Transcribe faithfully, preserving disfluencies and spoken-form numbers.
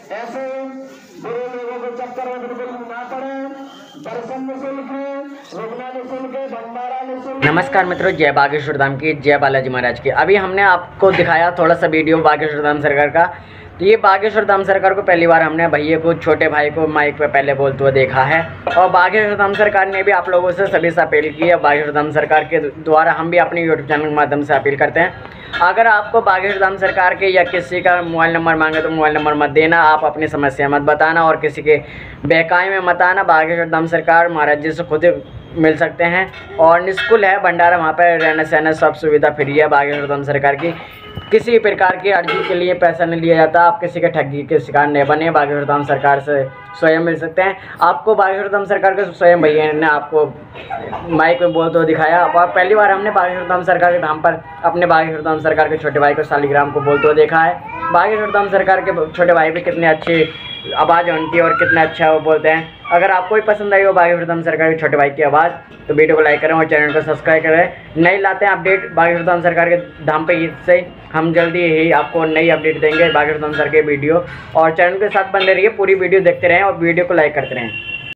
ऐसे बुरे लोगों को चक्कर में बिल्कुल ना पड़े। दर्शन निःशुल्क है, रुकना निःशुल्क है, भंडारा निःशुल्क। नमस्कार मित्रों, जय बागेश्वर धाम की, जय बालाजी महाराज की। अभी हमने आपको दिखाया थोड़ा सा वीडियो बागेश्वर धाम सरकार का। तो ये बागेश्वर धाम सरकार को पहली बार हमने भैया को, छोटे भाई को माइक पे पहले बोलते हुए देखा है। और बागेश्वर धाम सरकार ने भी आप लोगों से सभी से अपील की है। बागेश्वर धाम सरकार के द्वारा हम भी अपने यूट्यूब चैनल के माध्यम से अपील करते हैं, अगर आपको बागेश्वर धाम सरकार के या किसी का मोबाइल नंबर मांगे तो मोबाइल नंबर मत देना, आप अपनी समस्या मत बताना और किसी के बहकावे में मत आना। बागेश्वर धाम सरकार महाराज जी से खुद मिल सकते हैं और निःशुल्क है भंडारा, वहाँ पर रहने सहने सब सुविधा फ्री है बागेश्वर धाम सरकार की। किसी प्रकार की अर्जी के लिए पैसा नहीं लिया जाता। आप किसी के ठगी के शिकार नहीं बने, बागेश्वर धाम सरकार से स्वयं मिल सकते हैं। आपको बागेश्वर धाम सरकार के स्वयं भैया ने आपको माइक में बोलते हुए दिखाया। अब पहली बार हमने बागेश्वर धाम सरकार के धाम पर अपने बागेश्वर धाम सरकार के छोटे भाई को, शालिग्राम को बोलते हुए देखा है। बागेश्वर धाम सरकार के छोटे भाई भी कितने अच्छे आवाज़ है उनकी और कितना अच्छा वो बोलते हैं। अगर आपको भी पसंद आई हो बागेश्वर धाम सरकार के छोटे भाई की आवाज़ तो वीडियो को लाइक करें और चैनल को सब्सक्राइब करें। नई लाते हैं अपडेट बागेश्वर धाम सरकार के धाम पे से हम जल्दी ही आपको नई अपडेट देंगे बागेश्वर धाम सरकार के वीडियो। और चैनल के साथ बने रहिए, पूरी वीडियो देखते रहें और वीडियो को लाइक करते रहें।